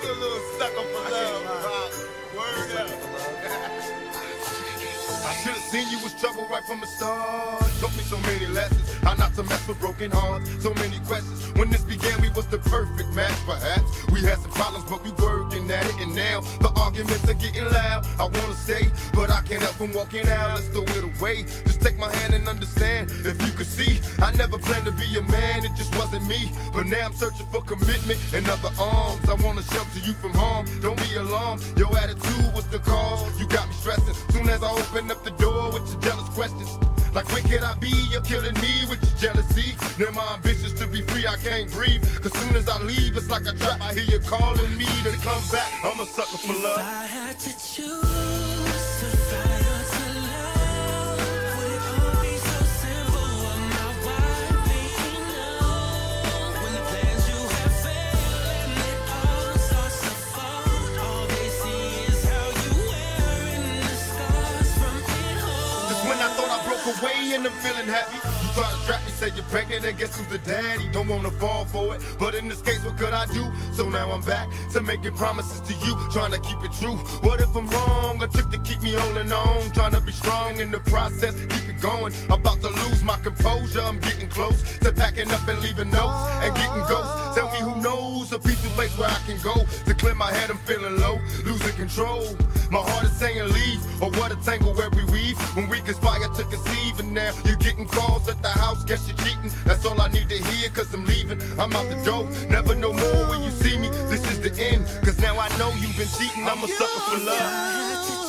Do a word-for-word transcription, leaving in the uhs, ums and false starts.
You a little sucker for love, Pop. Word up. I should've seen you was trouble right from the start. Taught me so many lessons, how not to mess with broken hearts. So many questions. When this began, we was the perfect match, perhaps. We had some problems, but we working at it. And now the arguments are getting loud. I wanna say, but I can't help from walking out. Let's throw it away. Just take my hand and understand. If you could see, I never planned to be a man. It just wasn't me. But now I'm searching for commitment and other arms. I wanna shelter you from harm. Don't be alarmed. Your attitude was the cause. You got me stressing. Soon as I open up the door with your jealous questions, like when can I be? You're killing me with your jealousy. Now my ambitions to be free, I can't breathe. Cause soon as I leave, it's like a trap. I hear you calling me to come back. I'm a sucker for love. If I had to choose to fight or to love, would it all be so simple? Would my wife be enough? When the plans you have failed and it all starts to fall, all they see is how you wearing the scars from it all. Just when I thought I broke away and I'm feeling happy, you try to trap me, say you're pregnant and guess who's the daddy? Don't wanna fall for it, but in this case what could I do? So now I'm back to making promises to you, trying to keep it true. What if I'm wrong? A trick to keep me holding on, trying to be strong in the process, keep it going. I'm about to lose my composure, I'm getting close to packing up and leaving notes and getting ghosts. Tell me who knows a peaceful place where I can go to clear my head. I'm feeling low, losing control. My heart is saying leave, or what a tangle where we weave when we conspire to conceive. And now you're getting calls at the house, guess you're cheating. That's all I need to hear, cause I'm leaving. I'm out the door, never no more when you see me. This is the end, cause now I know you've been cheating. I'm a sucker for love.